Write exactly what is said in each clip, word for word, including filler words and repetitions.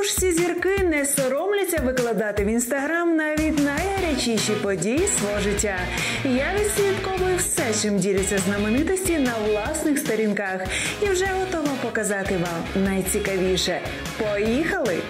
ж ці зірки не соромляться викладати в інстаграм навіть найгарячіші події свого життя. Я відслідковую все, чим діляться знаменитості на власних сторінках, і вже готова показати вам найцікавіше. Поїхали!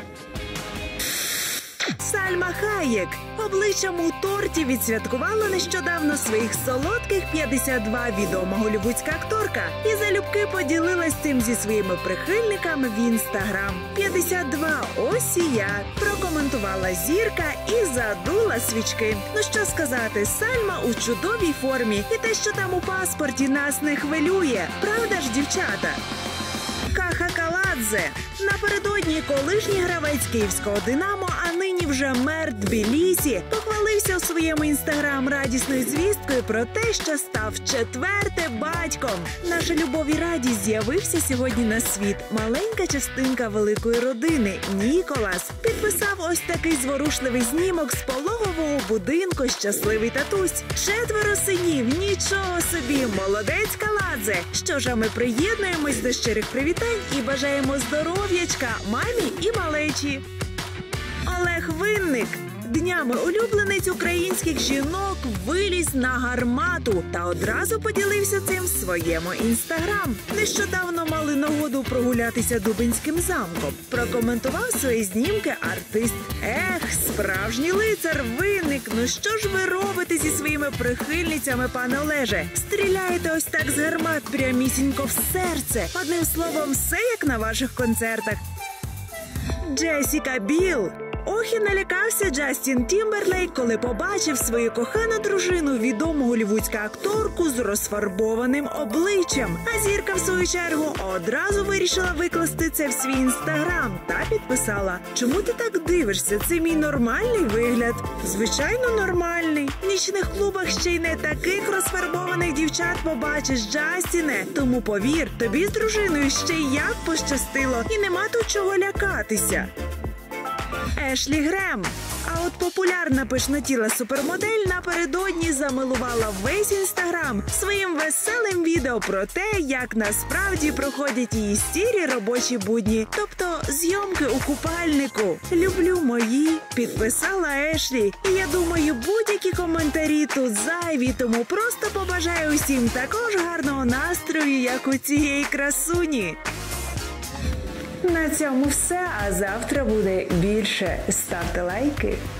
Сальма Хаєк обличчям у торті відсвяткувала нещодавно своїх солодких п'ятдесят два. Відома голлівудська акторка і залюбки поділилась цим зі своїми прихильниками в інстаграм. п'ятдесят два, ось і я, прокоментувала зірка і задула свічки. Ну що сказати, Сальма у чудовій формі, і те, що там у паспорті, нас не хвилює. Правда ж, дівчата? Каха Каладзе. Напередодні колишній гравець київського «Динамо», а нині вже мер Тбілісі, похвалився у своєму інстаграм радісною звісткою про те, що став четвертим батьком. Наша любов і радість з'явився сьогодні на світ. Маленька частинка великої родини – Ніколас. Підписав ось такий зворушливий знімок з пологового будинку щасливий татусь. Четверо синів, нічого собі, молодець Каладзе. Що ж, а ми приєднуємось до щирих привітань і бажаємо здоров'ячка мамі і малечі. Олег Винник. Днями улюбленець українських жінок виліз на гармату та одразу поділився цим в своєму інстаграм. Нещодавно мали нагоду прогулятися Дубинським замком. Прокоментував свої знімки артист. Ех, справжній лицар Винник, ну що ж ви робите зі своїми прихильницями, пане Олеже? Стріляєте ось так з гармат прямісінько в серце. Одним словом, все як на ваших концертах. Джесіка Біл. Ох і налякався Джастін Тімберлейк, коли побачив свою кохану дружину, відому голлівудську акторку з розфарбованим обличчям. А зірка, в свою чергу, одразу вирішила викласти це в свій інстаграм та підписала: «Чому ти так дивишся? Це мій нормальний вигляд». Звичайно, нормальний. В нічних клубах ще й не таких розфарбованих дівчат побачиш, Джастіне. Тому повір, тобі з дружиною ще й як пощастило, і нема тут чого лякатися. Ешлі Грем. А от популярна пишнотіла супермодель напередодні замилувала весь інстаграм своїм веселим відео про те, як насправді проходять її сірі робочі будні, тобто зйомки у купальнику. «Люблю мої», підписала Ешлі. І я думаю, будь-які коментарі тут зайві, тому просто побажаю усім також гарного настрою, як у цієї красуні. На цьому все, а завтра буде більше. Ставте лайки.